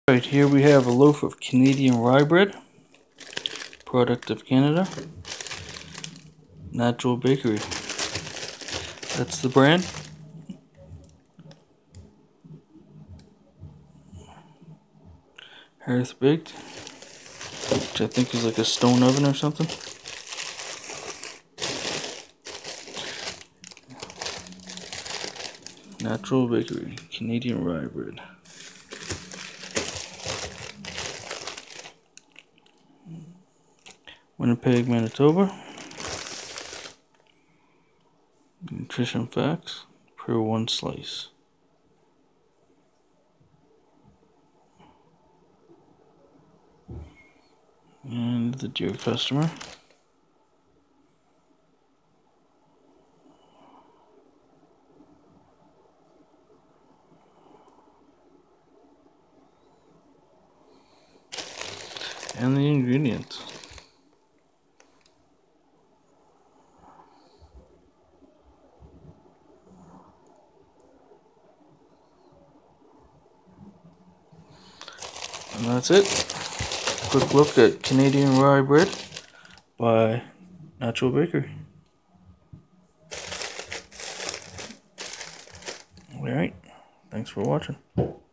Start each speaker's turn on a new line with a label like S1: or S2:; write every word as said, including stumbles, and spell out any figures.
S1: Right here we have a loaf of Canadian rye bread, product of Canada, Natural Bakery. That's the brand. Hearth baked, which I think is like a stone oven or something. Natural Bakery, Canadian rye bread. Winnipeg, Manitoba. Nutrition facts per one slice. And the dear customer. And the ingredients. And that's it. Quick look at Canadian rye bread by Natural Bakery. Alright, thanks for watching.